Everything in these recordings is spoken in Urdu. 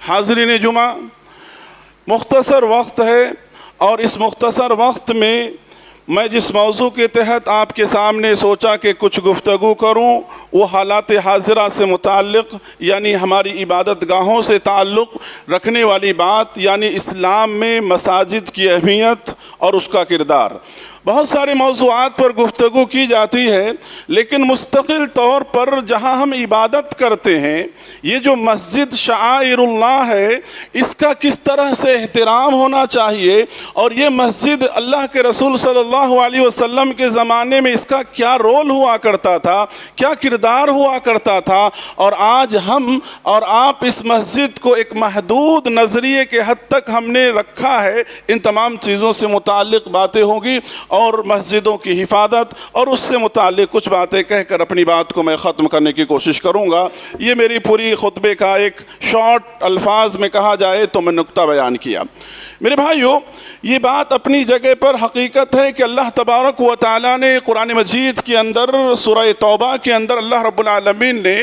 حاضرین جمعہ، مختصر وقت ہے اور اس مختصر وقت میں میں جس موضوع کے تحت آپ کے سامنے سوچا کہ کچھ گفتگو کروں وہ حالات حاضرہ سے متعلق، یعنی ہماری عبادت گاہوں سے تعلق رکھنے والی بات، یعنی اسلام میں مساجد کی اہمیت اور اس کا کردار۔ بہت سارے موضوعات پر گفتگو کی جاتی ہے، لیکن مستقل طور پر جہاں ہم عبادت کرتے ہیں، یہ جو مسجد شعائر اللہ ہے، اس کا کس طرح سے احترام ہونا چاہیے، اور یہ مسجد اللہ کے رسول صلی اللہ علیہ وسلم کے زمانے میں اس کا کیا رول ہوا کرتا تھا، کیا کردار ہوا کرتا تھا، اور آج ہم اور آپ اس مسجد کو ایک محدود نظریے کے حد تک ہم نے رکھا ہے۔ ان تمام چیزوں سے متعلق باتیں ہوں گی اور مسجدوں کی حفاظت اور اس سے متعلق کچھ باتیں کہہ کر اپنی بات کو میں ختم کرنے کی کوشش کروں گا۔ یہ میری پوری خطبے کا ایک شارٹ الفاظ میں کہا جائے تو میں نقطہ بیان کیا۔ میرے بھائیو، یہ بات اپنی جگہ پر حقیقت ہے کہ اللہ تبارک و تعالیٰ نے قرآن مجید کے اندر سورہ توبہ کے اندر اللہ رب العالمین نے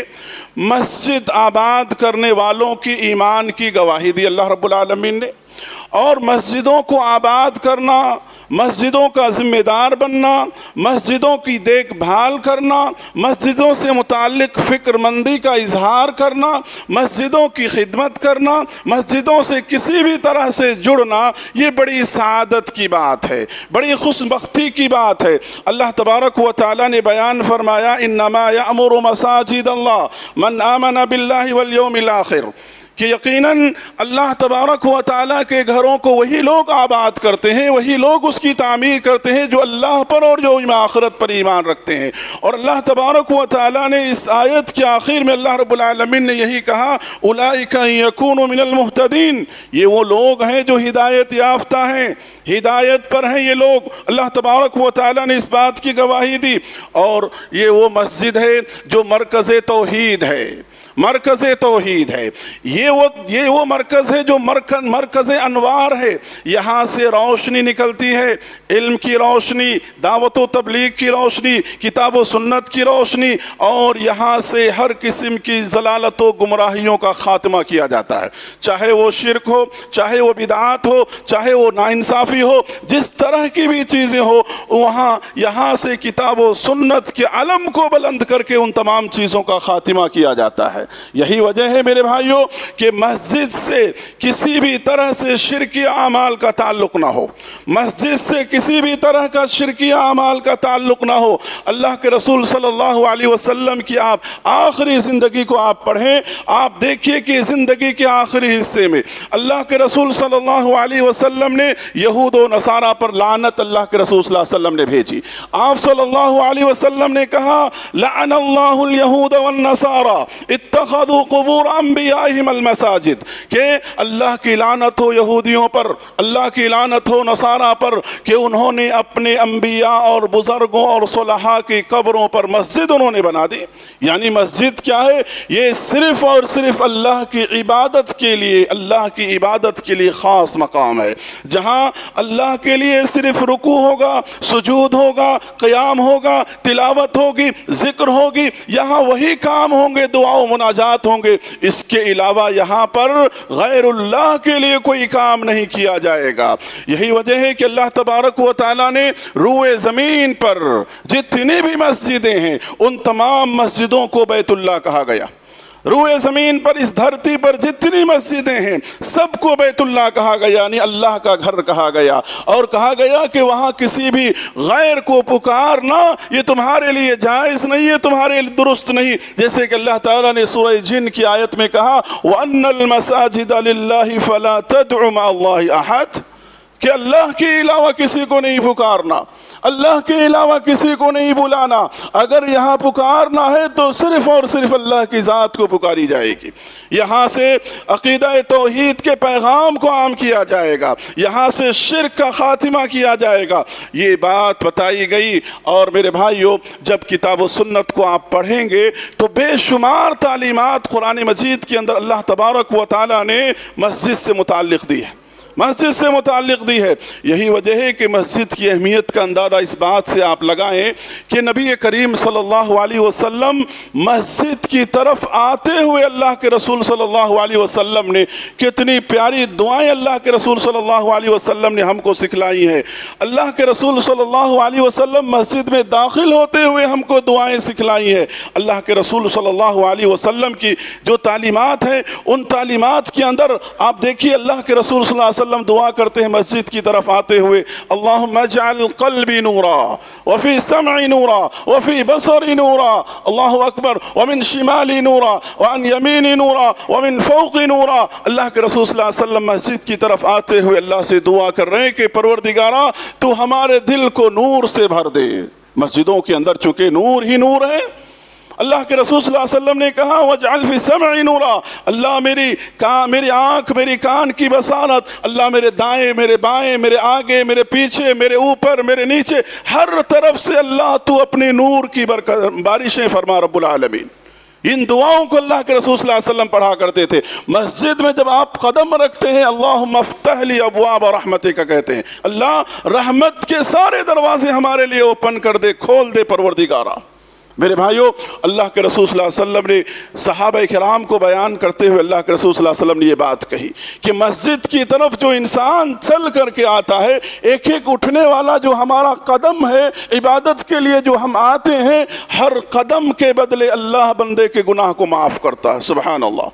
مسجد آباد کرنے والوں کی ایمان کی گواہی دی اللہ رب العالمین نے، اور مسجدوں کو آباد کرنا، مسجدوں کا ذمہ دار بننا، مسجدوں کی دیکھ بھال کرنا، مسجدوں سے متعلق فکر مندی کا اظہار کرنا، مسجدوں کی خدمت کرنا، مسجدوں سے کسی بھی طرح سے جڑنا، یہ بڑی سعادت کی بات ہے، بڑی خوش بختی کی بات ہے۔ اللہ تبارک و تعالیٰ نے بیان فرمایا انما یأمر مساجد اللہ من آمن باللہ والیوم الآخر، کہ یقیناً اللہ تبارک و تعالیٰ کے گھروں کو وہی لوگ آباد کرتے ہیں، وہی لوگ اس کی تعمیر کرتے ہیں جو اللہ پر اور جو آخرت پر ایمان رکھتے ہیں۔ اور اللہ تبارک و تعالیٰ نے اس آیت کے آخر میں اللہ رب العالمین نے یہی کہا اولئک یکونوا من المہتدین، یہ وہ لوگ ہیں جو ہدایت یافتہ ہیں، ہدایت پر ہیں یہ لوگ۔ اللہ تبارک و تعالیٰ نے اس بات کی گواہی دی، اور یہ وہ مسجد ہے جو مرکز توحید ہے، مرکز توحید ہے، یہ وہ مرکز ہے جو مرکز انوار ہے۔ یہاں سے روشنی نکلتی ہے، علم کی روشنی، دعوت و تبلیغ کی روشنی، کتاب و سنت کی روشنی، اور یہاں سے ہر قسم کی ضلالت و گمراہیوں کا خاتمہ کیا جاتا ہے، چاہے وہ شرک ہو، چاہے وہ بدعات ہو، چاہے وہ ناانصافی ہو، جس طرح کی بھی چیزیں ہو، یہاں سے کتاب و سنت کے علم کو بلند کر کے ان تمام چیزوں کا خاتمہ کیا جاتا ہے۔ یہی وجہ ہے میرے بھائیوں کہ مسجد سے کسی بھی طرح سے شرکی اعمال کا تعلق نہ ہو، مسجد سے کسی بھی طرح کا شرکی اعمال کا تعلق نہ ہو۔ اللہ کے رسول صلی اللہ علیہ وسلم کی آپ آخری زندگی کو آپ پڑھیں، آپ دیکھیے کہ زندگی کے آخری حصے میں اللہ کے رسول صلی اللہ علیہ وسلم نے یہود و نصارہ پر لعنت اللہ کے رسول صلی اللہ علیہ وسلم نے بھیجی۔ آپ صلی اللہ علیہ وسلم نے کہا لعن اللہ الیہود والنصارہ اتخذوا قبور انبیائہم المساجد، کہ اللہ کی لعنت ہو یہودیوں پر، اللہ کی لعنت ہو نصارہ پر کہ انہوں نے اپنے انبیاء اور بزرگوں اور صلحاء کی قبروں پر مسجد انہوں نے بنا دی۔ یعنی مسجد کیا ہے؟ یہ صرف اور صرف اللہ کی عبادت کے لیے، اللہ کی عبادت کے لیے خاص مقام ہے، جہاں اللہ کے لیے صرف رکوع ہوگا، سجود ہوگا، قیام ہوگا، تلاوت ہوگی، ذکر ہوگی، یہاں وہی کام ہوں گے، دعا و مناجات ہوں گے، اس کے علاوہ یہاں پر غیر اللہ کے لیے کوئی کام نہیں کیا جائے گا۔ یہی وجہ ہے کہ اللہ تبارک و تعالیٰ نے روئے زمین پر جتنی بھی مسجدیں ہیں ان تمام مسجدوں کو بیت اللہ کہا گیا۔ روئے زمین پر اس دھرتی پر جتنی مسجدیں ہیں سب کو بیت اللہ کہا گیا، یعنی اللہ کا گھر کہا گیا، اور کہا گیا کہ وہاں کسی بھی غیر کو پکارنا یہ تمہارے لیے جائز نہیں ہے، تمہارے لیے درست نہیں، جیسے کہ اللہ تعالیٰ نے سورہ جن کی آیت میں کہا وَأَنَّ الْمَسَاجِدَ لِلَّهِ فَلَا تَدْعُ مَعَ اللَّهِ أَحَدٍ، کہ اللہ کے علاوہ کسی کو نہیں پکارنا، اللہ کے علاوہ کسی کو نہیں بلانا، اگر یہاں پکارنا ہے تو صرف اور صرف اللہ کی ذات کو پکاری جائے گی۔ یہاں سے عقیدہ توحید کے پیغام کو عام کیا جائے گا، یہاں سے شرک کا خاتمہ کیا جائے گا، یہ بات بتائی گئی۔ اور میرے بھائیو، جب کتاب و سنت کو آپ پڑھیں گے تو بے شمار تعلیمات قرآن مجید کے اندر اللہ تبارک و تعالیٰ نے مسجد سے متعلق دی ہے۔ مسجد سے متعلق دی ہے۔ یہی وجہ ہے کہ مسجد کی اہمیت کا اندازہ اس بات سے آپ لگائیں کہ نبی کریم صلی اللہ علیہ وسلم مسجد کی طرف آتے ہوئے اللہ کے رسول صلی اللہ علیہ وسلم نے کتنی پیاری دعائیں اللہ کے رسول صلی اللہ علیہ وسلم نے ہم کو سکھلائی ہیں۔ اللہ کے رسول صلی اللہ علیہ وسلم مسجد میں داخل ہوتے ہوئے ہم کو دعائیں سکھلائی ہیں۔ اللہ کے رسول صلی اللہ علیہ وسلم کی جو تعلیمات ہیں ان تعلیمات کے اندر آپ دیکھیے اللہ کے رسول صلی اللہ علیہ وسلم دعا کرتے ہیں مسجد کی طرف آتے ہوئے، اللہم اجعل قلبی نورا وفی سمعی نورا وفی بصری نورا، اللہ اکبر، ومن شمالی نورا وعن یمینی نورا ومن فوقی نورا۔ اللہ کے رسول صلی اللہ علیہ وسلم مسجد کی طرف آتے ہوئے اللہ سے دعا کر رہے ہیں کہ پروردگارا تو ہمارے دل کو نور سے بھر دے۔ مسجدوں کے اندر چونکہ نور ہی نور ہے، اللہ کے رسول صلی اللہ علیہ وسلم نے کہا وَاجْعَلْ فِي سَمْعِي نُورًا، اللہ میری آنکھ میری کان کی بصارت، اللہ میرے دائیں میرے بائیں میرے آگے میرے پیچھے میرے اوپر میرے نیچے ہر طرف سے اللہ تو اپنی نور کی بارشیں فرما رب العالمین۔ ان دعاؤں کو اللہ کے رسول صلی اللہ علیہ وسلم پڑھا کرتے تھے۔ مسجد میں جب آپ قدم رکھتے ہیں اللہم افتح لی ابواب رحمتک کہتے ہیں، اللہ رحمت کے سارے دروازے ہمارے لیے اوپن کر دے، کھول دے پروردگارا۔ میرے بھائیو، اللہ کے رسول صلی اللہ علیہ وسلم نے صحابہ کرام کو بیان کرتے ہوئے اللہ کے رسول صلی اللہ علیہ وسلم نے یہ بات کہی کہ مسجد کی طرف جو انسان چل کر کے آتا ہے، ایک ایک اٹھنے والا جو ہمارا قدم ہے عبادت کے لیے جو ہم آتے ہیں، ہر قدم کے بدلے اللہ بندے کے گناہ کو معاف کرتا ہے۔ سبحان اللہ،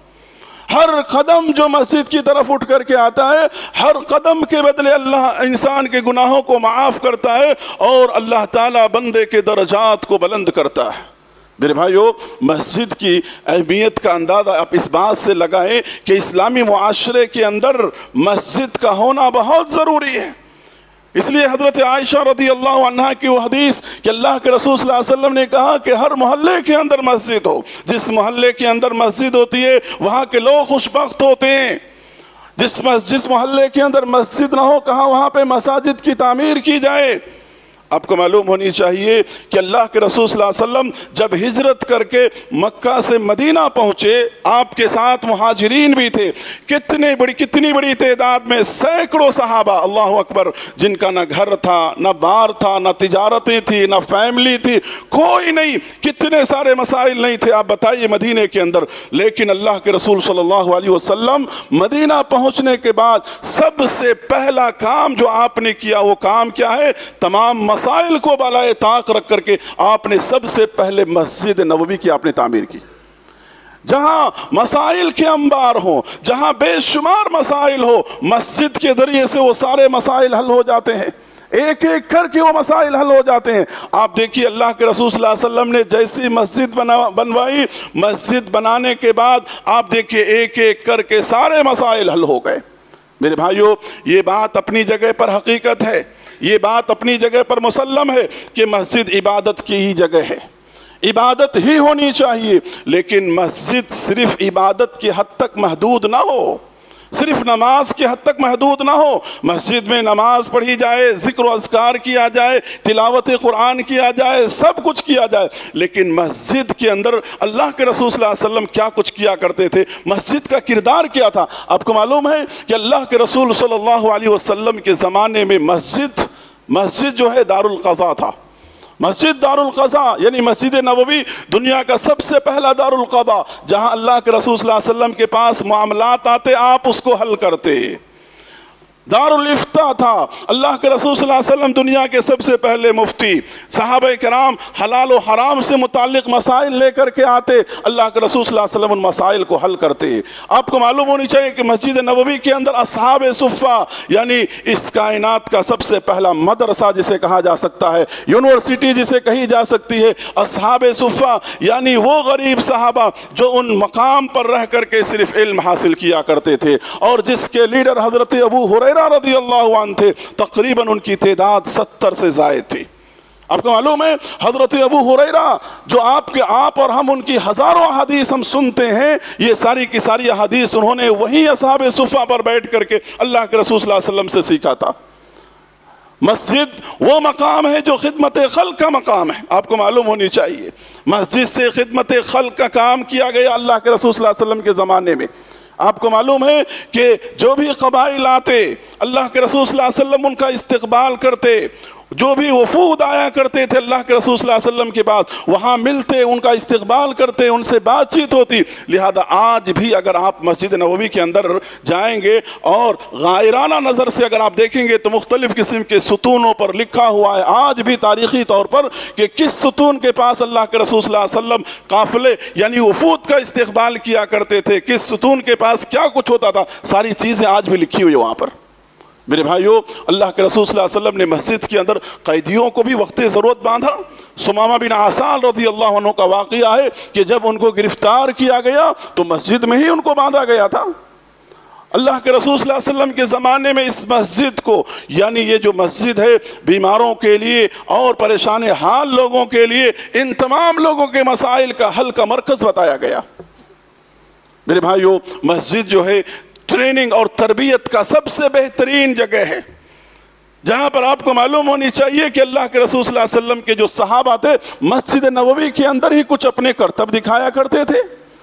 ہر قدم جو مسجد کی طرف اٹھ کر کے آتا ہے، ہر قدم کے بدلے اللہ انسان کے گناہوں کو معاف کرتا ہے اور اللہ تعالیٰ بندے کے درجات کو بلند کرتا ہے۔ میرے بھائیو، مسجد کی اہمیت کا اندازہ آپ اس بات سے لگائیں کہ اسلامی معاشرے کے اندر مسجد کا ہونا بہت ضروری ہے۔ اس لیے حضرت عائشہ رضی اللہ عنہ کی وہ حدیث کہ اللہ کے رسول صلی اللہ علیہ وسلم نے کہا کہ ہر محلے کے اندر مسجد ہو، جس محلے کے اندر مسجد ہوتی ہے وہاں کے لوگ خوش بخت ہوتے ہیں۔ جس محلے کے اندر مسجد نہ ہو کہاں وہاں پہ مساجد کی تعمیر کی جائے۔ آپ کو معلوم ہونی چاہیے کہ اللہ کے رسول صلی اللہ علیہ وسلم جب ہجرت کر کے مکہ سے مدینہ پہنچے، آپ کے ساتھ مہاجرین بھی تھے، کتنی بڑی تعداد میں سینکڑوں صحابہ، اللہ اکبر، جن کا نہ گھر تھا نہ بار تھا نہ تجارتیں تھی نہ فیملی تھی، کوئی نہیں، کتنے سارے مسائل نہیں تھے آپ بتائیے مدینے کے اندر۔ لیکن اللہ کے رسول صلی اللہ علیہ وسلم مدینہ پہنچنے کے بعد سب سے پہلا کام جو آپ نے کیا وہ کام کیا ہے؟ تمام مسائل کو بالائے طاق رکھ کر کے آپ نے سب سے پہلے مسجد نبوی کی آپ نے تعمیر کی، جہاں مسائل کے انبار ہوں، جہاں بے شمار مسائل ہو، مسجد کے ذریعے سے وہ سارے مسائل حل ہو جاتے ہیں، ایک ایک کر کے وہ مسائل حل ہو جاتے ہیں۔ آپ دیکھیے اللہ کے رسول صلی اللہ علیہ وسلم نے جیسی مسجد بنوائی، مسجد بنانے کے بعد آپ دیکھیے ایک ایک کر کے سارے مسائل حل ہو گئے۔ میرے بھائیو، یہ بات اپنی جگہ پر حقیقت ہے، یہ بات اپنی جگہ پر مسلم ہے کہ مسجد عبادت کی ہی جگہ ہے، عبادت ہی ہونی چاہیے، لیکن مسجد صرف عبادت کی حد تک محدود نہ ہو، صرف نماز کے حد تک محدود نہ ہو۔ مسجد میں نماز پڑھی جائے، ذکر و اذکار کیا جائے، تلاوت قرآن کیا جائے، سب کچھ کیا جائے، لیکن مسجد کے اندر اللہ کے رسول صلی اللہ علیہ وسلم کیا کچھ کیا کرتے تھے، مسجد کا کردار کیا تھا۔ آپ کو معلوم ہے کہ اللہ کے رسول صلی اللہ علیہ وسلم کے زمانے میں مسجد جو ہے دار القضاء تھا۔ مسجد دار القضاء یعنی مسجد نبوی دنیا کا سب سے پہلا دار القضاء، جہاں اللہ کے رسول صلی اللہ علیہ وسلم کے پاس معاملات آتے آپ اس کو حل کرتے۔ دار الافتاء تھا، اللہ کے رسول صلی اللہ علیہ وسلم دنیا کے سب سے پہلے مفتی، صحابہ کرام حلال و حرام سے متعلق مسائل لے کر کے آتے، اللہ کے رسول صلی اللہ علیہ وسلم ان مسائل کو حل کرتے۔ آپ کو معلوم ہونی چاہیے کہ مسجد نبوی کے اندر اصحاب صفہ یعنی اس کائنات کا سب سے پہلا مدرسہ جسے کہا جا سکتا ہے، یونیورسٹی جسے کہی جا سکتی ہے، اصحاب صفہ یعنی وہ غریب صحابہ جو ان مقام پر رہ کر کے صرف علم حاصل کیا کرتے تھے، اور جس کے لیڈر حضرت ابو ہریرہ رضی اللہ عنہ تھے، تقریباً ان کی تعداد 70 سے زائد تھی۔ آپ کو معلوم ہے حضرت ابو ہریرہ جو آپ اور ہم ان کی ہزاروں احادیث ہم سنتے ہیں، یہ ساری کی ساری احادیث انہوں نے وہی اصحاب صفہ پر بیٹھ کر کے اللہ کے رسول صلی اللہ علیہ وسلم سے سیکھا تھا۔ مسجد وہ مقام ہے جو خدمت خلق کا مقام ہے، آپ کو معلوم ہونی چاہیے۔ مسجد سے خدمت خلق کا کام کیا گیا اللہ کے رسول صلی اللہ علیہ وسلم کے زمانے میں۔ آپ کو معلوم ہے کہ جو بھی قبائل آتے اللہ کے رسول صلی اللہ علیہ وسلم ان کا استقبال کرتے، جو بھی وفود آیا کرتے تھے اللہ کے رسول صلی اللہ علیہ وسلم کے پاس وہاں ملتے، ان کا استقبال کرتے، ان سے بات چیت ہوتی۔ لہذا آج بھی اگر آپ مسجد نبوی کے اندر جائیں گے اور غائرانہ نظر سے اگر آپ دیکھیں گے تو مختلف قسم کے ستونوں پر لکھا ہوا ہے آج بھی تاریخی طور پر کہ کس ستون کے پاس اللہ کے رسول صلی اللہ علیہ وسلم قافلے یعنی وفود کا استقبال کیا کرتے تھے، کس ستون کے پاس کیا کچھ ہوتا تھا، ساری چیزیں آج بھی لکھی ہوئی وہاں پر۔ میرے بھائیو، اللہ کے رسول صلی اللہ علیہ وسلم نے مسجد کے اندر قیدیوں کو بھی وقت ضرورت باندھا۔ سمامہ بن عسال رضی اللہ عنہ کا واقعہ ہے کہ جب ان کو گرفتار کیا گیا تو مسجد میں ہی ان کو باندھا گیا تھا۔ اللہ کے رسول صلی اللہ علیہ وسلم کے زمانے میں اس مسجد کو یعنی یہ جو مسجد ہے بیماروں کے لیے اور پریشان حال لوگوں کے لیے ان تمام لوگوں کے مسائل کا حل کا مرکز بتایا گیا۔ میرے بھائیو، مسجد جو ہے ٹریننگ اور تربیت کا سب سے بہترین جگہ ہے، جہاں پر آپ کو معلوم ہونی چاہیے کہ اللہ کے رسول صلی اللہ علیہ وسلم کے جو صحابہ تھے مسجد نبوی کے اندر ہی کچھ اپنے کرتب دکھایا کرتے تھے۔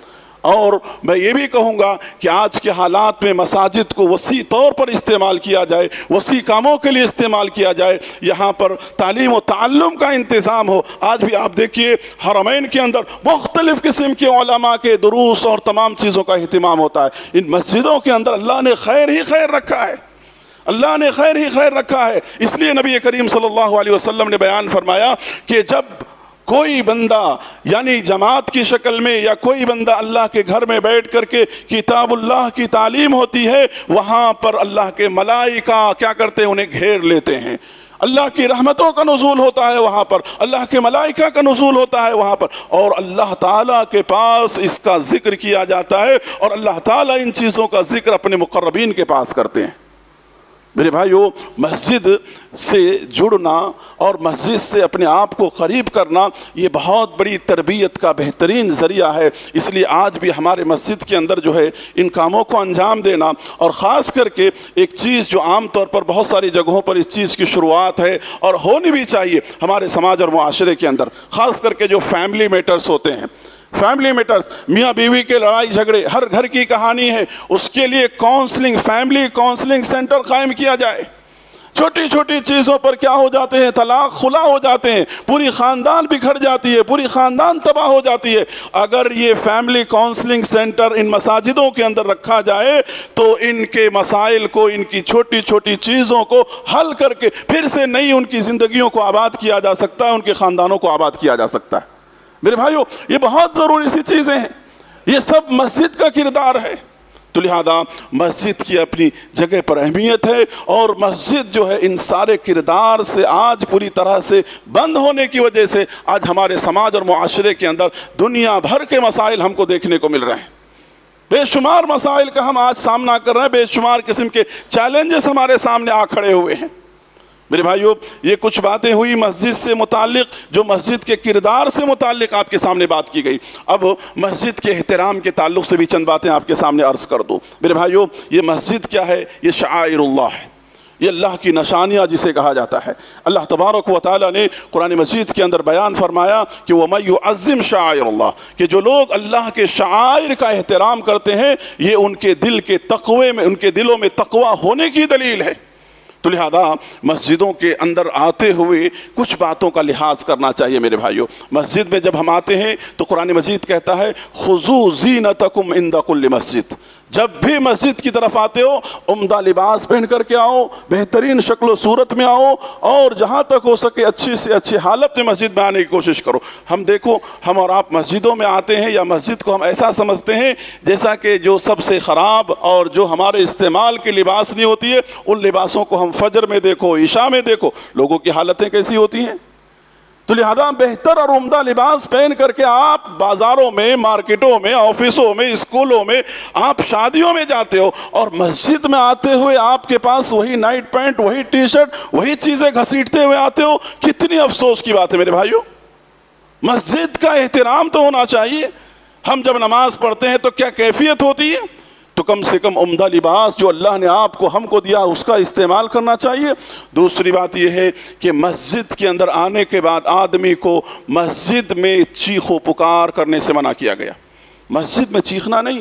اور میں یہ بھی کہوں گا کہ آج کے حالات میں مساجد کو وسیع طور پر استعمال کیا جائے، وسیع کاموں کے لیے استعمال کیا جائے، یہاں پر تعلیم و تعلم کا انتظام ہو۔ آج بھی آپ دیکھیے حرمین کے اندر مختلف قسم کے علماء کے دروس اور تمام چیزوں کا اہتمام ہوتا ہے۔ ان مسجدوں کے اندر اللہ نے خیر ہی خیر رکھا ہے، اللہ نے خیر ہی خیر رکھا ہے۔ اس لیے نبی کریم صلی اللہ علیہ وسلم نے بیان فرمایا کہ جب کوئی بندہ یعنی جماعت کی شکل میں یا کوئی بندہ اللہ کے گھر میں بیٹھ کر کے کتاب اللہ کی تعلیم ہوتی ہے، وہاں پر اللہ کے ملائکہ کیا کرتے ہیں، انہیں گھیر لیتے ہیں، اللہ کی رحمتوں کا نزول ہوتا ہے وہاں پر، اللہ کے ملائکہ کا نزول ہوتا ہے وہاں پر، اور اللہ تعالیٰ کے پاس اس کا ذکر کیا جاتا ہے، اور اللہ تعالیٰ ان چیزوں کا ذکر اپنے مقربین کے پاس کرتے ہیں۔ میرے بھائیو، مسجد سے جڑنا اور مسجد سے اپنے آپ کو قریب کرنا یہ بہت بڑی تربیت کا بہترین ذریعہ ہے۔ اس لیے آج بھی ہمارے مسجد کے اندر جو ہے ان کاموں کو انجام دینا، اور خاص کر کے ایک چیز جو عام طور پر بہت ساری جگہوں پر اس چیز کی شروعات ہے اور ہونی بھی چاہیے ہمارے سماج اور معاشرے کے اندر، خاص کر کے جو فیملی میٹرز ہوتے ہیں، فیملی میٹرز، میاں بیوی کے لڑائی جھگڑے ہر گھر کی کہانی ہے، اس کے لیے کاؤنسلنگ، فیملی کاؤنسلنگ سینٹر قائم کیا جائے۔ چھوٹی چھوٹی چیزوں پر کیا ہو جاتے ہیں، طلاق خلا ہو جاتے ہیں، پوری خاندان بکھر جاتی ہے، پوری خاندان تباہ ہو جاتی ہے۔ اگر یہ فیملی کاؤنسلنگ سینٹر ان مساجدوں کے اندر رکھا جائے تو ان کے مسائل کو، ان کی چھوٹی چھوٹی چیزوں کو حل کر کے پھر سے نئی ان کی زندگیوں کو آباد کیا جا سکتا ہے، ان کے خاندانوں کو آباد کیا جا سکتا ہے۔ میرے بھائیو، یہ بہت ضروری سی چیزیں ہیں، یہ سب مسجد کا کردار ہے۔ تو لہذا مسجد کی اپنی جگہ پر اہمیت ہے، اور مسجد جو ہے ان سارے کردار سے آج پوری طرح سے بند ہونے کی وجہ سے آج ہمارے سماج اور معاشرے کے اندر دنیا بھر کے مسائل ہم کو دیکھنے کو مل رہے ہیں۔ بے شمار مسائل کا ہم آج سامنا کر رہے ہیں، بے شمار قسم کے چیلنجز ہمارے سامنے آ کھڑے ہوئے ہیں۔ میرے بھائیو، یہ کچھ باتیں ہوئی مسجد سے متعلق، جو مسجد کے کردار سے متعلق آپ کے سامنے بات کی گئی۔ اب مسجد کے احترام کے تعلق سے بھی چند باتیں آپ کے سامنے عرض کر دوں۔ میرے بھائیو، یہ مسجد کیا ہے؟ یہ شعائر اللہ ہے، یہ اللہ کی نشانیاں جسے کہا جاتا ہے۔ اللہ تبارک و تعالیٰ نے قرآن مجید کے اندر بیان فرمایا کہ وَمَن يُعَظِّمْ شَعَائِرَ اللَّهِ، کہ جو لوگ اللہ کے شعائر کا احترام کرتے ہیں یہ ان کے دل کے تقوی میں، ان کے دلوں میں تقوی ہونے کی دلیل ہے۔ تو لہذا مسجدوں کے اندر آتے ہوئے کچھ باتوں کا لحاظ کرنا چاہیے میرے بھائیوں۔ مسجد میں جب ہم آتے ہیں تو قرآن مجید کہتا ہے خُذُوا زِینَتَکُمْ عِنْدَ کُلِّ مسجد، جب بھی مسجد کی طرف آتے ہو عمدہ لباس پہن کر کے آؤ، بہترین شکل و صورت میں آؤ، اور جہاں تک ہو سکے اچھی سے اچھی حالت میں مسجد میں آنے کی کوشش کرو۔ ہم دیکھو، ہم اور آپ مسجدوں میں آتے ہیں یا مسجد کو ہم ایسا سمجھتے ہیں جیسا کہ جو سب سے خراب اور جو ہمارے استعمال کی لباس نہیں ہوتی ہے، ان لباسوں کو ہم فجر میں دیکھو، عشاء میں دیکھو، لوگوں کی حالتیں کیسی ہوتی ہیں۔ تو لہذا بہتر اور عمدہ لباس پہن کر کے آپ بازاروں میں، مارکیٹوں میں، آفسوں میں، اسکولوں میں، آپ شادیوں میں جاتے ہو، اور مسجد میں آتے ہوئے آپ کے پاس وہی نائٹ پینٹ، وہی ٹی شرٹ، وہی چیزیں گھسیٹتے ہوئے آتے ہو۔ کتنی افسوس کی بات ہے میرے بھائیوں۔ مسجد کا احترام تو ہونا چاہیے۔ ہم جب نماز پڑھتے ہیں تو کیا کیفیت ہوتی ہے؟ تو کم سے کم عمدہ لباس جو اللہ نے آپ کو، ہم کو دیا، اس کا استعمال کرنا چاہیے۔ دوسری بات یہ ہے کہ مسجد کے اندر آنے کے بعد آدمی کو مسجد میں چیخ و پکار کرنے سے منع کیا گیا۔ مسجد میں چیخنا نہیں،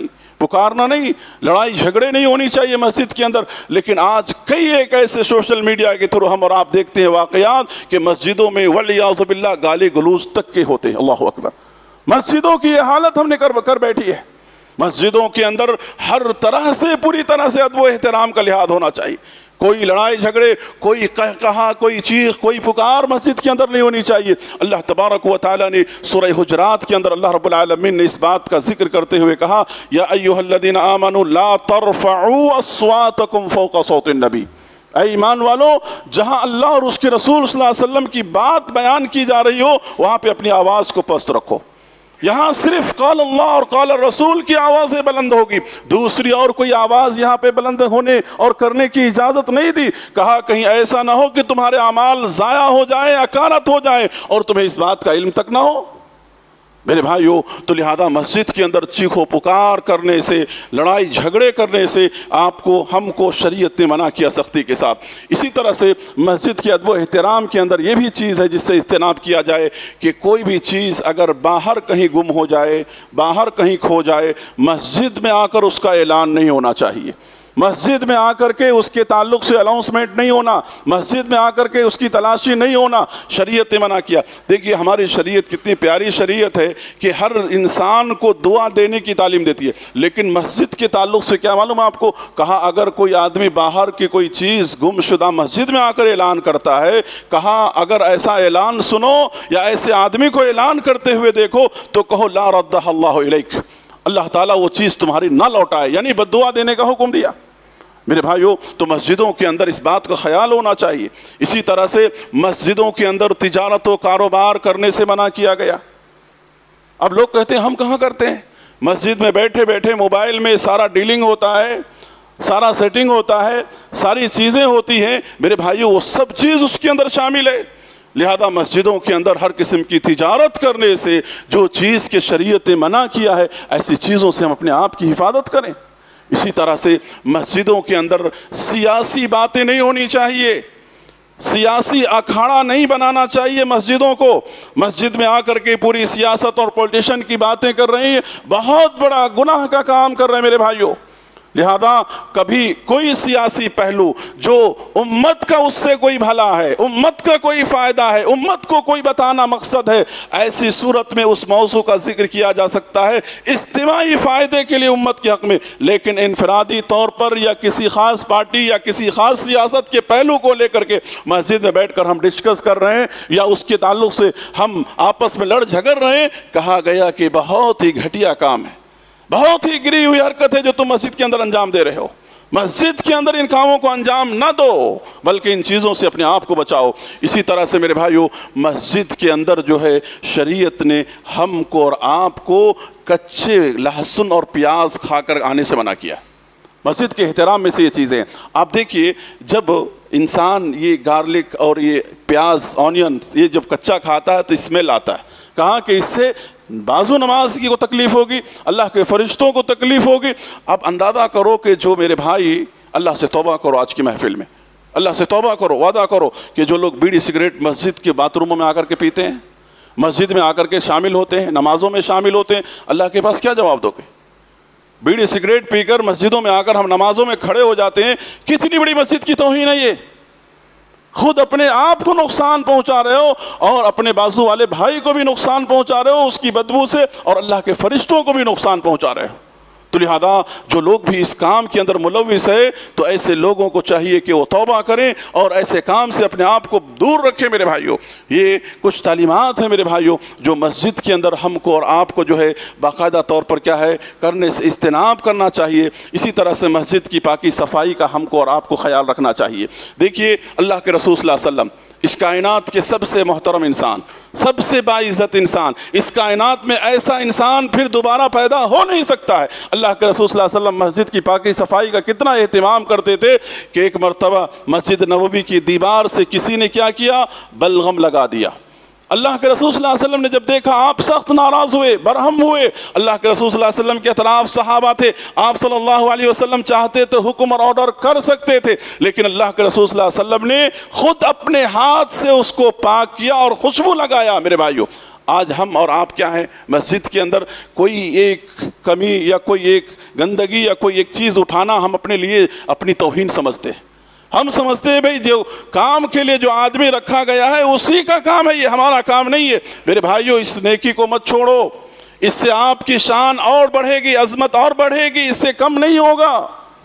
پکارنا نہیں، لڑائی جھگڑے نہیں ہونی چاہیے مسجد کے اندر. لیکن آج کئی ایک ایسے سوشل میڈیا کے تھرو ہم اور آپ دیکھتے ہیں واقعات کہ مسجدوں میں والعیاذ باللہ گالی گلوچ تک کے ہوتے ہیں. اللہ اکبر. مسجدوں کی یہ حالت ہم نے کر بیٹھی ہے. مسجدوں کے اندر ہر طرح سے پوری طرح سے ادب و احترام کا لحاظ ہونا چاہیے. کوئی لڑائی جھگڑے، کوئی کہا، کوئی چیخ، کوئی پکار مسجد کے اندر نہیں ہونی چاہیے. اللہ تبارک و تعالیٰ نے سورہ حجرات کے اندر اللہ رب العالمین نے اس بات کا ذکر کرتے ہوئے کہا یا ایھا الذین آمنوا لا ترفعوا اصواتکم فوق صوت النبی. اے ایمان والو، جہاں اللہ اور اس کے رسول صلی اللہ علیہ وسلم کی بات بیان کی جا رہی ہو وہاں پہ اپنی آواز کو پست رکھو. یہاں صرف قال اللہ اور قال الرسول کی آوازیں بلند ہوگی، دوسری اور کوئی آواز یہاں پہ بلند ہونے اور کرنے کی اجازت نہیں دی. کہا کہیں ایسا نہ ہو کہ تمہارے اعمال ضائع ہو جائیں، اکارت ہو جائیں اور تمہیں اس بات کا علم تک نہ ہو. میرے بھائیو، تو لہذا مسجد کے اندر چیخو پکار کرنے سے، لڑائی جھگڑے کرنے سے ہم کو شریعت نے منع کیا سختی کے ساتھ. اسی طرح سے مسجد کے ادب و احترام کے اندر یہ بھی چیز ہے جس سے اجتناب کیا جائے کہ کوئی بھی چیز اگر باہر کہیں گم ہو جائے، باہر کہیں کھو جائے، مسجد میں آ کر اس کا اعلان نہیں ہونا چاہیے. مسجد میں آ کر کے اس کے تعلق سے اناؤنسمنٹ نہیں ہونا، مسجد میں آ کر کے اس کی تلاشی نہیں ہونا، شریعت نے منع کیا. دیکھیے ہماری شریعت کتنی پیاری شریعت ہے کہ ہر انسان کو دعا دینے کی تعلیم دیتی ہے. لیکن مسجد کے تعلق سے کیا معلوم آپ کو، کہا اگر کوئی آدمی باہر کی کوئی چیز گم شدہ مسجد میں آ کر اعلان کرتا ہے، کہا اگر ایسا اعلان سنو یا ایسے آدمی کو اعلان کرتے ہوئے دیکھو تو کہو لا ردہ اللہ الیک، اللہ تعالیٰ وہ چیز تمہاری نہ لوٹائے، یعنی بد دعا دینے کا حکم دیا. میرے بھائیو، تو مسجدوں کے اندر اس بات کا خیال ہونا چاہیے. اسی طرح سے مسجدوں کے اندر تجارت و کاروبار کرنے سے منع کیا گیا. اب لوگ کہتے ہیں ہم کہاں کرتے ہیں، مسجد میں بیٹھے بیٹھے موبائل میں سارا ڈیلنگ ہوتا ہے، سارا سیٹنگ ہوتا ہے، ساری چیزیں ہوتی ہیں. میرے بھائیو، وہ سب چیز اس کے اندر شامل ہے. لہذا مسجدوں کے اندر ہر قسم کی تجارت کرنے سے جو چیز کے شریعت نے منع کیا ہے ایسی چیزوں سے ہم اپنے آپ کی حفاظت کریں. اسی طرح سے مسجدوں کے اندر سیاسی باتیں نہیں ہونی چاہیے، سیاسی اکھاڑا نہیں بنانا چاہیے مسجدوں کو. مسجد میں آ کر کے پوری سیاست اور پولیٹیشن کی باتیں کر رہے ہیں، بہت بڑا گناہ کا کام کر رہے ہیں میرے بھائیوں. لہذا کبھی کوئی سیاسی پہلو جو امت کا اس سے کوئی بھلا ہے، امت کا کوئی فائدہ ہے، امت کو کوئی بتانا مقصد ہے، ایسی صورت میں اس موضوع کا ذکر کیا جا سکتا ہے اجتماعی فائدے کے لیے امت کے حق میں. لیکن انفرادی طور پر یا کسی خاص پارٹی یا کسی خاص سیاست کے پہلو کو لے کر کے مسجد میں بیٹھ کر ہم ڈسکس کر رہے ہیں یا اس کے تعلق سے ہم آپس میں لڑ جھگڑ رہے ہیں، کہا گیا کہ بہت ہی گھٹیا کام ہے، بہت ہی گری ہوئی حرکت ہے جو تم مسجد کے اندر انجام دے رہے ہو. مسجد کے اندر ان کاموں کو انجام نہ دو بلکہ ان چیزوں سے اپنے آپ کو بچاؤ. اسی طرح سے میرے بھائیو، مسجد کے اندر جو ہے شریعت نے ہم کو اور آپ کو کچے لہسن اور پیاز کھا کر آنے سے منع کیا. مسجد کے احترام میں سے یہ چیزیں ہیں. آپ دیکھیے جب انسان یہ گارلک اور یہ پیاز آنین یہ جب کچا کھاتا ہے تو اسمیل آتا ہے. کہا کہ اس سے بازو نماز کی کو تکلیف ہوگی، اللہ کے فرشتوں کو تکلیف ہوگی. اب اندازہ کرو کہ جو میرے بھائی، اللہ سے توبہ کرو آج کی محفل میں، اللہ سے توبہ کرو، وعدہ کرو کہ جو لوگ بیڑی سگریٹ مسجد کے باتھ روموں میں آ کر کے پیتے ہیں، مسجد میں آ کر کے شامل ہوتے ہیں، نمازوں میں شامل ہوتے ہیں، اللہ کے پاس کیا جواب دو گے؟ بیڑی سگریٹ پی کر مسجدوں میں آ کر ہم نمازوں میں کھڑے ہو جاتے ہیں، کتنی بڑی مسجد کی توہین ہے یہ. خود اپنے آپ کو نقصان پہنچا رہے ہو اور اپنے بازو والے بھائی کو بھی نقصان پہنچا رہے ہو اس کی بدبو سے، اور اللہ کے فرشتوں کو بھی نقصان پہنچا رہے ہو. تو لہذا جو لوگ بھی اس کام کے اندر ملوث ہے تو ایسے لوگوں کو چاہیے کہ وہ توبہ کریں اور ایسے کام سے اپنے آپ کو دور رکھیں. میرے بھائیوں، یہ کچھ تعلیمات ہیں میرے بھائیوں جو مسجد کے اندر ہم کو اور آپ کو جو ہے باقاعدہ طور پر کیا ہے کرنے سے اجتناب کرنا چاہیے. اسی طرح سے مسجد کی پاکی صفائی کا ہم کو اور آپ کو خیال رکھنا چاہیے. دیکھیے اللہ کے رسول صلی اللہ علیہ وسلم اس کائنات کے سب سے محترم انسان، سب سے باعزت انسان، اس کائنات میں ایسا انسان پھر دوبارہ پیدا ہو نہیں سکتا ہے. اللہ کے رسول صلی اللہ علیہ وسلم مسجد کی پاکی صفائی کا کتنا اہتمام کرتے تھے کہ ایک مرتبہ مسجد نبوی کی دیوار سے کسی نے کیا کیا، بلغم لگا دیا. اللہ کے رسول صلی اللہ علیہ وسلم نے جب دیکھا آپ سخت ناراض ہوئے، برہم ہوئے. اللہ کے رسول صلی اللہ علیہ وسلم کے اطراف صحابہ تھے، آپ صلی اللہ علیہ وسلم چاہتے تو حکم اور آرڈر کر سکتے تھے، لیکن اللہ کے رسول صلی اللہ علیہ وسلم نے خود اپنے ہاتھ سے اس کو پاک کیا اور خوشبو لگایا. میرے بھائیوں، آج ہم اور آپ کیا ہے، مسجد کے اندر کوئی ایک کمی یا کوئی ایک گندگی یا کوئی ایک چیز اٹھانا ہم اپنے لیے اپنی توہین سمجھتے ہیں۔ ہم سمجھتے ہیں بھئی جو کام کے لیے جو آدمی رکھا گیا ہے اسی کا کام ہے، یہ ہمارا کام نہیں ہے۔ میرے بھائیو، اس نیکی کو مت چھوڑو، اس سے آپ کی شان اور بڑھے گی، عظمت اور بڑھے گی، اس سے کم نہیں ہوگا۔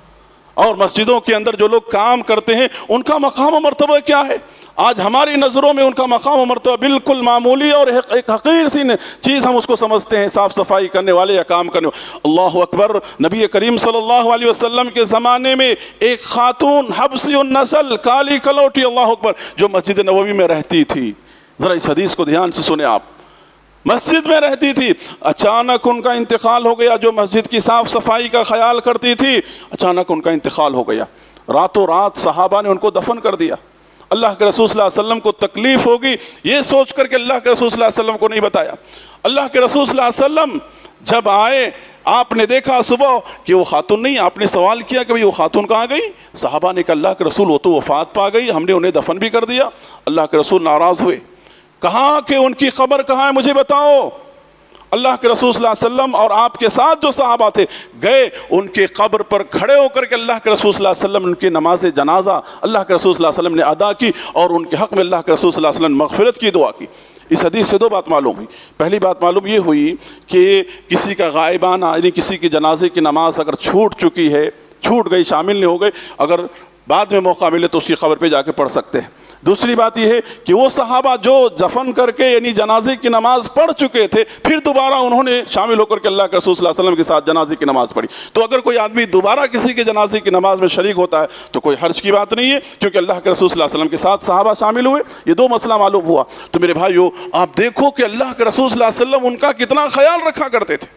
اور مسجدوں کے اندر جو لوگ کام کرتے ہیں ان کا مقام و مرتبہ کیا ہے؟ آج ہماری نظروں میں ان کا مقام و مرتبہ بالکل معمولی اور ایک حقیر سی چیز ہم اس کو سمجھتے ہیں، صاف صفائی کرنے والے یا کام کرنے والے۔ اللہ اکبر! نبی کریم صلی اللہ علیہ وسلم کے زمانے میں ایک خاتون حبشی النسل، کالی کلوٹی، اللہ اکبر، جو مسجد نبوی میں رہتی تھی، ذرا اس حدیث کو دھیان سے سنیں آپ، مسجد میں رہتی تھی، اچانک ان کا انتقال ہو گیا۔ جو مسجد کی صاف صفائی کا خیال کرتی تھی، اچانک ان کا انتقال ہو گیا۔ راتوں رات صحابہ نے ان کو دفن کر دیا۔ اللہ کے رسول صلی اللہ علیہ وسلم کو تکلیف ہوگی یہ سوچ کر کے اللہ کے رسول صلی اللہ علیہ وسلم کو نہیں بتایا۔ اللہ کے رسول صلی اللہ علیہ وسلم جب آئے، آپ نے دیکھا صبح کہ وہ خاتون نہیں، آپ نے سوال کیا کہ وہ خاتون کہاں گئی؟ صحابہ نے کہا اللہ کے رسول وہ تو وفات پا گئی، ہم نے انہیں دفن بھی کر دیا۔ اللہ کے رسول ناراض ہوئے، کہا کہ ان کی قبر کہاں ہے مجھے بتاؤ۔ اللہ کے رسول صلی اللہ علیہ وسلم اور آپ کے ساتھ جو صحابہ تھے گئے، ان کے قبر پر کھڑے ہو کر کے اللہ کے رسول صلی اللہ علیہ وسلم ان کی نماز جنازہ اللہ کے رسول صلی اللہ علیہ وسلم نے ادا کی، اور ان کے حق میں اللہ کے رسول صلی اللہ علیہ وسلم نے مغفرت کی دعا کی۔ اس حدیث سے دو بات معلوم ہوئی۔ پہلی بات معلوم یہ ہوئی کہ کسی کا غائبانہ یعنی کسی کی جنازے کی نماز اگر چھوٹ چکی ہے، چھوٹ گئی، شامل نہیں ہو گئی، اگر بعد میں موقع ملے تو اس کی قبر پہ جا کے پڑھ سکتے ہیں۔ دوسری بات یہ ہے کہ وہ صحابہ جو دفن کر کے یعنی جنازے کی نماز پڑھ چکے تھے، پھر دوبارہ انہوں نے شامل ہو کر کے اللہ کے رسول صلی اللہ علیہ وسلم کے ساتھ جنازے کی نماز پڑھی۔ تو اگر کوئی آدمی دوبارہ کسی کے جنازے کی نماز میں شریک ہوتا ہے تو کوئی حرج کی بات نہیں ہے، کیونکہ اللہ کے رسول صلی اللہ علیہ وسلم کے ساتھ صحابہ شامل ہوئے۔ یہ دو مسئلہ معلوم ہوا۔ تو میرے بھائیو، آپ دیکھو کہ اللہ کے رسول صلی اللہ علیہ وسلم ان کا کتنا خیال رکھا کرتے تھے۔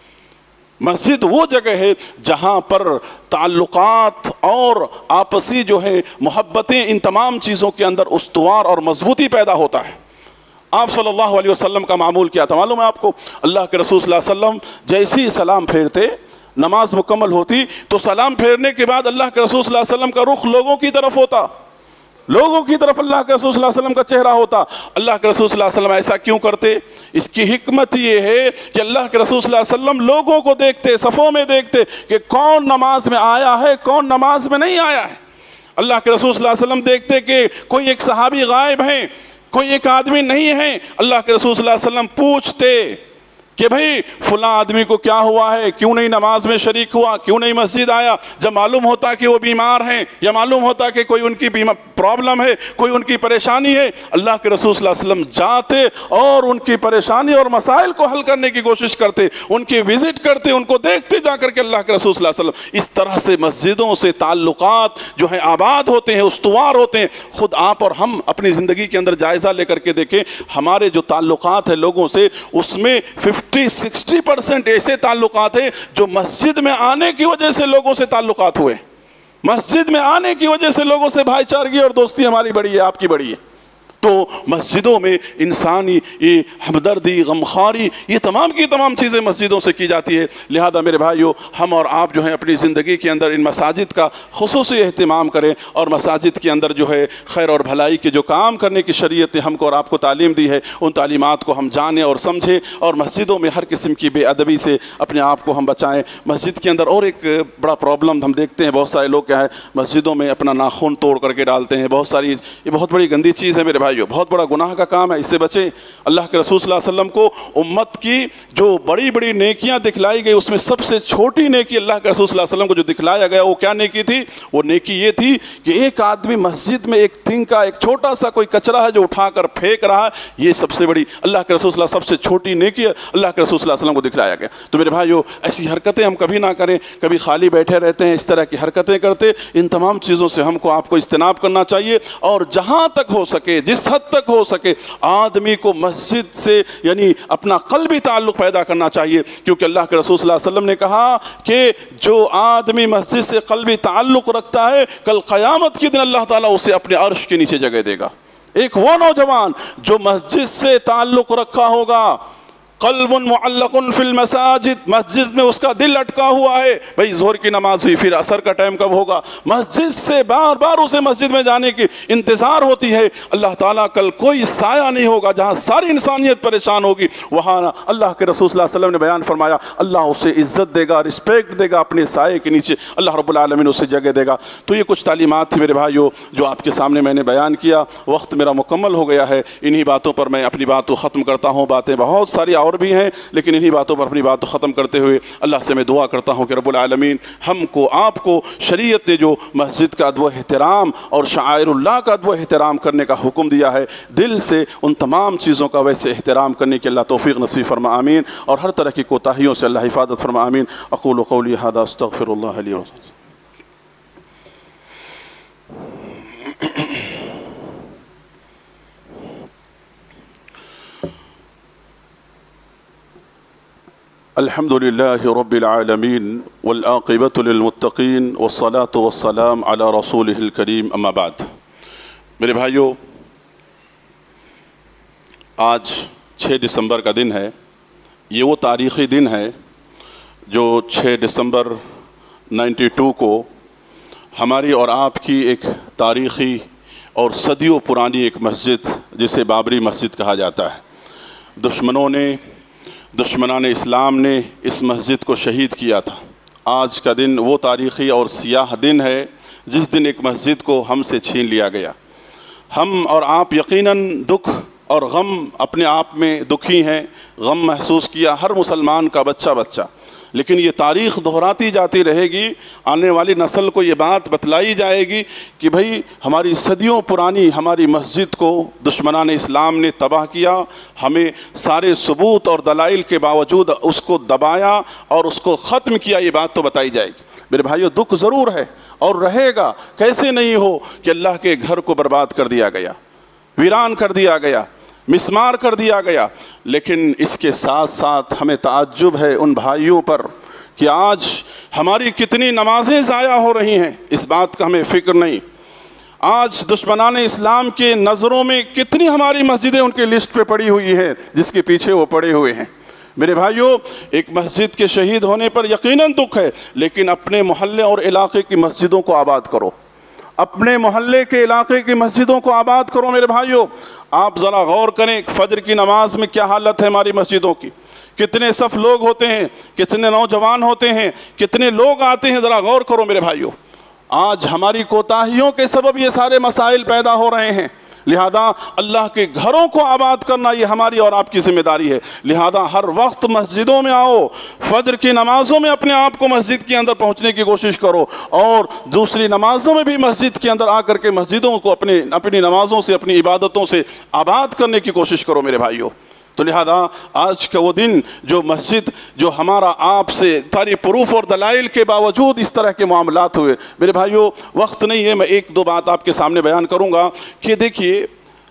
مسجد وہ جگہ ہے جہاں پر تعلقات اور آپسی جو ہے محبتیں، ان تمام چیزوں کے اندر استوار اور مضبوطی پیدا ہوتا ہے۔ آپ صلی اللہ علیہ وسلم کا معمول کیا تھا معلوم ہے آپ کو؟ اللہ کے رسول صلی اللہ علیہ وسلم جیسے ہی سلام پھیرتے، نماز مکمل ہوتی تو سلام پھیرنے کے بعد اللہ کے رسول صلی اللہ علیہ وسلم کا رخ لوگوں کی طرف ہوتا، لوگوں کی طرف اللہ کے رسول صلی اللہ علیہ وسلم کا چہرہ ہوتا۔ اللہ کے رسول صلی اللہ علیہ وسلم ایسا کیوں کرتے؟ اس کی حکمت یہ ہے کہ اللہ کے رسول صلی اللہ علیہ وسلم لوگوں کو دیکھتے، صفوں میں دیکھتے کہ کون نماز میں آیا ہے، کون نماز میں نہیں آیا ہے۔ اللہ کے رسول صلی اللہ علیہ وسلم دیکھتے کہ کوئی ایک صحابی غائب ہیں، کوئی ایک آدمی نہیں ہے، اللہ کے رسول صلی اللہ علیہ وسلم پوچھتے کہ بھئی فلاں آدمی کو کیا ہوا ہے، کیوں نہیں نماز میں شریک ہوا، کیوں نہیں مسجد آیا؟ جب معلوم ہوتا کہ وہ بیمار ہیں یا معلوم ہوتا کہ کوئی ان کی پرابلم ہے، کوئی ان کی پریشانی ہے، اللہ کے رسول صلی اللہ علیہ وسلم جاتے اور ان کی پریشانی اور مسائل کو حل کرنے کی کوشش کرتے، ان کی وزٹ کرتے، ان کو دیکھتے جا کر کے اللہ کے رسول صلی اللہ علیہ وسلم۔ اس طرح سے مسجدوں سے تعلقات جو ہیں آباد ہوتے ہیں، استوار ہوتے ہیں۔ خود آپ اور ہم اپنی زندگی کے اندر جائزہ لے کر کے دیکھیں، ہمارے جو تعلقات ہیں لوگوں سے، اس میں 50-60% ایسے تعلقات ہیں جو مسجد میں آنے کی وجہ سے لوگوں سے تعلقات ہوئے۔ مسجد میں آنے کی وجہ سے لوگوں سے بھائی چارگی اور دوستی ہماری بڑی ہے، آپ کی بڑی ہے۔ تو مسجدوں میں انسانی یہ ہمدردی، غمخواری، یہ تمام کی تمام چیزیں مسجدوں سے کی جاتی ہے۔ لہذا میرے بھائیو، ہم اور آپ جو ہیں اپنی زندگی کے اندر ان مساجد کا خصوصی اہتمام کریں، اور مساجد کے اندر جو ہے خیر اور بھلائی کے جو کام کرنے کی شریعت نے ہم کو اور آپ کو تعلیم دی ہے، ان تعلیمات کو ہم جانیں اور سمجھیں، اور مسجدوں میں ہر قسم کی بے ادبی سے اپنے آپ کو ہم بچائیں۔ مسجد کے اندر اور ایک بڑا پرابلم ہم دیکھتے ہیں، بہت سارے لوگ کیا ہے مسجدوں میں اپنا ناخن توڑ کر کے ڈالتے ہیں، بہت ساری، یہ بہت بڑی گندی چیز ہے میرے بھائیو، بہت بڑا گناہ کا کام ہے، اس سے بچیں۔ اللہ کے رسول صلی اللہ علیہ وسلم کو امت کی جو بڑی بڑی نیکیاں دکھلائی گئی، اس میں سب سے چھوٹی نیکی اللہ کے رسول صلی اللہ علیہ وسلم کو جو دکھلایا گیا وہ کیا نیکی تھی؟ وہ نیکی یہ تھی کہ ایک آدمی مسجد میں ایک تنکا، ایک چھوٹا سا کوئی کچرا ہے جو اٹھا کر پھینک رہا ہے، یہ سب سے بڑی اللہ کے رسول صلی اللہ علیہ وسلم سب سے چھوٹی نیکی ہے، اللہ کے رسول صلی اللہ علیہ وسلم کو دکھلایا گیا۔ تو میرے بھائیو، ایسی حرکتیں ہم کبھی نہ کریں، کبھی خالی بیٹھے رہتے ہیں، اس طرح کی حرکتیں کرتے، ان تمام چیزوں سے ہم کو آپ کو اجتناب کرنا چاہیے، اور جہاں تک ہو سکے، جس حد تک ہو سکے، آدمی کو مسجد سے یعنی اپنا قلبی تعلق پیدا کرنا چاہیے، کیونکہ اللہ کے رسول صلی اللہ علیہ وسلم نے کہا کہ جو آدمی مسجد سے قلبی تعلق رکھتا ہے، کل قیامت کے دن اللہ تعالیٰ اسے اپنے عرش کے نیچے جگہ دے گا۔ ایک وہ نوجوان جو مسجد سے تعلق رکھا ہوگا، قلب معلق فی المساجد، مسجد میں اس کا دل اٹکا ہوا ہے، بھئی ظہر کی نماز ہوئی، پھر عصر کا ٹائم کب ہوگا، مسجد سے بار بار اسے مسجد میں جانے کی انتظار ہوتی ہے۔ اللہ تعالیٰ کل کوئی سایہ نہیں ہوگا جہاں ساری انسانیت پریشان ہوگی، وہاں اللہ کے رسول صلی اللہ علیہ وسلم نے بیان فرمایا اللہ اسے عزت دے گا، رسپیکٹ دے گا، اپنے سائے کے نیچے اللہ رب العالمین اسے جگہ دے گا۔ تو یہ کچھ تعلیمات تھی میرے بھائیو جو آپ کے سامنے میں نے بیان کیا، وقت میرا مکمل ہو گیا ہے، انہی باتوں پر میں اپنی بات کو ختم کرتا ہوں۔ باتیں بہت ساری اور بھی ہیں لیکن انہی باتوں پر اپنی بات کو ختم کرتے ہوئے اللہ سے میں دعا کرتا ہوں کہ رب العالمین ہم کو آپ کو شریعت نے جو مسجد کا ادب و احترام اور شعائر اللہ کا ادب و احترام کرنے کا حکم دیا ہے، دل سے ان تمام چیزوں کا ویسے احترام کرنے کی اللہ توفیق نصیب فرما آمین، اور ہر طرح کی کوتاہیوں سے اللہ حفاظت فرما آمین۔ اقول قولی ھذا استغفر اللہ لی ولکم۔ الحمد لله رب العالمين والعاقبة للمتقين والصلاة والسلام على رسوله الكريم اما بعد۔ میرے بھائیو، آج 6 دسمبر کا دن ہے، یہ وہ تاریخی دن ہے جو 6 دسمبر 92 کو ہماری اور آپ کی ایک تاریخی اور صدیوں پرانی ایک مسجد جسے بابری مسجد کہا جاتا ہے، دشمنان اسلام نے اس مسجد کو شہید کیا تھا۔ آج کا دن وہ تاریخی اور سیاہ دن ہے جس دن ایک مسجد کو ہم سے چھین لیا گیا۔ ہم اور آپ یقیناً دکھ اور غم اپنے آپ میں دکھی ہیں، غم محسوس کیا ہر مسلمان کا بچہ، لیکن یہ تاریخ دہراتی جاتی رہے گی، آنے والی نسل کو یہ بات بتلائی جائے گی کہ بھئی ہماری صدیوں پرانی ہماری مسجد کو دشمنان اسلام نے تباہ کیا، ہمیں سارے ثبوت اور دلائل کے باوجود اس کو دبایا اور اس کو ختم کیا، یہ بات تو بتائی جائے گی۔ میرے بھائیو، دکھ ضرور ہے اور رہے گا، کیسے نہیں ہو کہ اللہ کے گھر کو برباد کر دیا گیا، ویران کر دیا گیا، مسمار کر دیا گیا، لیکن اس کے ساتھ ساتھ ہمیں تعجب ہے ان بھائیوں پر کہ آج ہماری کتنی نمازیں ضائع ہو رہی ہیں، اس بات کا ہمیں فکر نہیں۔ آج دشمنان اسلام کے نظروں میں کتنی ہماری مسجدیں ان کے لسٹ پہ پڑی ہوئی ہیں جس کے پیچھے وہ پڑے ہوئے ہیں۔ میرے بھائیوں، ایک مسجد کے شہید ہونے پر یقیناً دکھ ہے، لیکن اپنے محلے اور علاقے کی مسجدوں کو آباد کرو، اپنے محلے کے علاقے کی مسجدوں کو آباد کرو۔ میرے بھائیوں، آپ ذرا غور کریں، فجر کی نماز میں کیا حالت ہے ہماری مسجدوں کی، کتنے صف لوگ ہوتے ہیں، کتنے نوجوان ہوتے ہیں، کتنے لوگ آتے ہیں، ذرا غور کرو میرے بھائیوں۔ آج ہماری کوتاہیوں کے سبب یہ سارے مسائل پیدا ہو رہے ہیں، لہذا اللہ کے گھروں کو آباد کرنا یہ ہماری اور آپ کی ذمہ داری ہے۔ لہذا ہر وقت مسجدوں میں آؤ، فجر کی نمازوں میں اپنے آپ کو مسجد کے اندر پہنچنے کی کوشش کرو، اور دوسری نمازوں میں بھی مسجد کے اندر آ کر کے مسجدوں کو اپنی نمازوں سے، اپنی عبادتوں سے آباد کرنے کی کوشش کرو میرے بھائیوں۔ تو لہذا آج کا وہ دن جو مسجد جو ہمارا آپ سے ساری پروف اور دلائل کے باوجود اس طرح کے معاملات ہوئے، میرے بھائیوں وقت نہیں ہے، میں 1-2 بات آپ کے سامنے بیان کروں گا کہ دیکھیے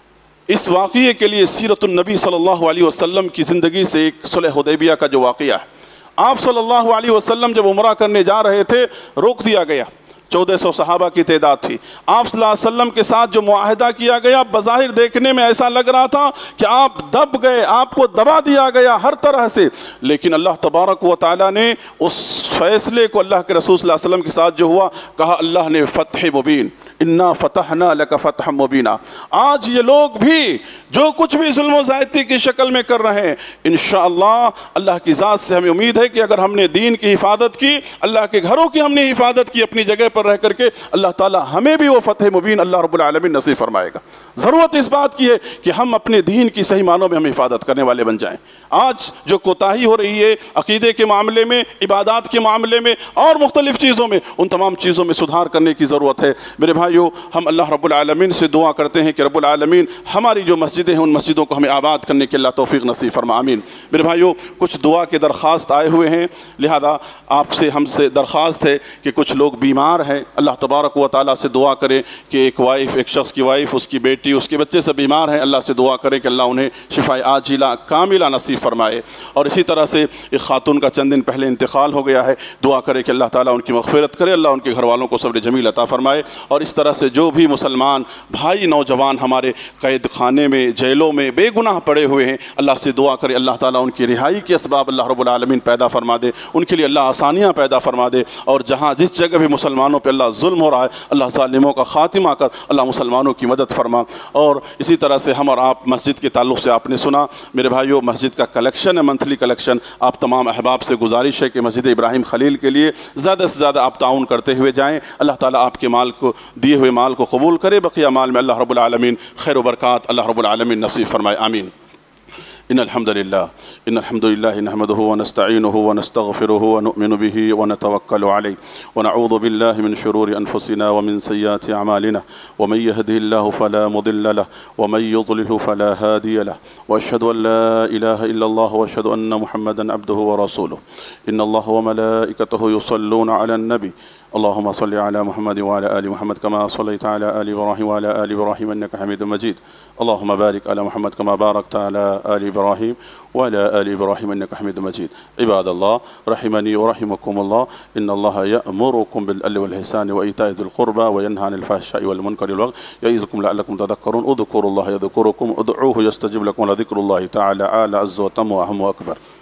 اس واقعے کے لیے سیرت النبی صلی اللہ علیہ وسلم کی زندگی سے ایک صلح حدیبیہ کا جو واقعہ ہے، آپ صلی اللہ علیہ وسلم جب عمرہ کرنے جا رہے تھے روک دیا گیا، 1400 صحابہ کی تعداد تھی، آپ صلی اللہ علیہ وسلم کے ساتھ جو معاہدہ کیا گیا بظاہر دیکھنے میں ایسا لگ رہا تھا کہ آپ دب گئے، آپ کو دبا دیا گیا ہر طرح سے، لیکن اللہ تبارک و تعالیٰ نے اس فیصلے کو اللہ کے رسول صلی اللہ علیہ وسلم کے ساتھ جو ہوا، کہا اللہ نے فتح مبین، انا فتحنا لک فتحا مبینا۔ آج یہ لوگ بھی جو کچھ بھی ظلم و زیادتی کی شکل میں کر رہے ہیں، انشاءاللہ اللہ کی ذات سے ہمیں امید ہے کہ اگر ہم نے دین کی حفاظت کی، اللہ کے گھروں کی ہم نے حفاظت کی اپنی جگہ پر رہ کر کے، اللہ تعالیٰ ہمیں بھی وہ فتح مبین اللہ رب العالمین نصیب فرمائے گا۔ ضرورت اس بات کی ہے کہ ہم اپنے دین کی صحیح معنوں میں ہم حفاظت کرنے والے بن جائیں۔ آج جو کوتاہی ہو رہی ہے عقیدے کے معاملے میں، عبادات کے معاملے میں اور مختلف چیزوں میں، ان تمام چیزوں میں سدھار کرنے کی ضرورت ہے۔ میرے بھائیو، ہم اللہ رب العالمین سے دعا کرتے ہیں کہ رب العالمین ہماری جو مسجدیں ہیں ان مسجدوں کو ہمیں آباد کرنے کی اللہ توفیق نصیب فرما آمین۔ میرے بھائیو، کچھ دعا کے درخواست آئے ہوئے ہیں، لہذا آپ سے ہم سے درخواست ہے کہ کچھ لوگ بیمار ہے اللہ تبارک و تعالیٰ سے دعا کریں کہ ایک شخص کی وائف، اس کی بیٹی، اس کے بچے سے بیمار ہیں، اللہ سے دعا کریں کہ اللہ انہیں شفاء عاجلہ کاملہ نصیب فرمائے۔ اور اسی طرح سے ایک خاتون کا چند دن پہلے انتقال ہو گیا ہے، دعا کریں کہ اللہ تعالیٰ ان کی مغفرت کرے، اللہ ان کے گھر والوں کو صبر جمیل عطا فرمائے۔ اور اس طرح سے جو بھی مسلمان بھائی نوجوان ہمارے قید خانے میں، جیلوں میں بے گناہ پڑے ہوئے ہیں، اللہ سے دعا کرے اللہ تعالیٰ ان کی رہائی کے اسباب اللہ رب العالمین پیدا فرما دے، ان کے لیے اللہ آسانیاں پیدا فرما دے، اور جہاں جس جگہ بھی مسلمانوں پہ اللہ ظلم ہو رہا ہے اللہ ظالموں کا خاتمہ کر، اللہ مسلمانوں کی مدد فرما۔ اور اسی طرح سے ہم اور آپ مسجد کے تعلق سے آپ نے سنا میرے بھائیوں، مسجد کا کلیکشن ہے، منتھلی کلیکشن، آپ تمام احباب سے گزارش ہے کہ مسجد ابراہیم خلیل کے لیے زیادہ سے زیادہ آپ تعاون کرتے ہوئے جائیں، اللہ تعالیٰ آپ کے مال کو، دیے ہوئے مال کو قبول کرے، بقیہ مال میں اللہ رب العالمین خیر و برکات اللہ رب العالمین نصیب فرمائے، آمین۔ إن الحمد لله نحمده ونستعينه ونستغفره ونؤمن به ونتوكل عليه ونعوذ بالله من شرور أنفسنا ومن سيئات أعمالنا ومن يهده الله فلا مضل له ومن يضلل فلا هادي له وأشهد أن لا إله إلا الله وأشهد أن محمدا عبده ورسوله إن الله وملائكته يصلون على النبي اللهم صل على محمد وعلى آل محمد كما صليت على آل إبراهيم وعلى آل إبراهيم إنك حميد مجيد اللهم بارك على محمد كما باركت على آل إبراهيم وعلى آل إبراهيم إنك حميد مجيد عباد الله رحمني ورحمكم الله إن الله يأمركم بالعدل والإحسان وإيتاء ذي القربى وينهى عن الفحشاء والمنكر والبغي يعظكم لعلكم تذكرون اذكروا الله يذكركم ادعوه يستجب لكم ولذكر الله تعالى أعلى عز وتم وأهم وأكبر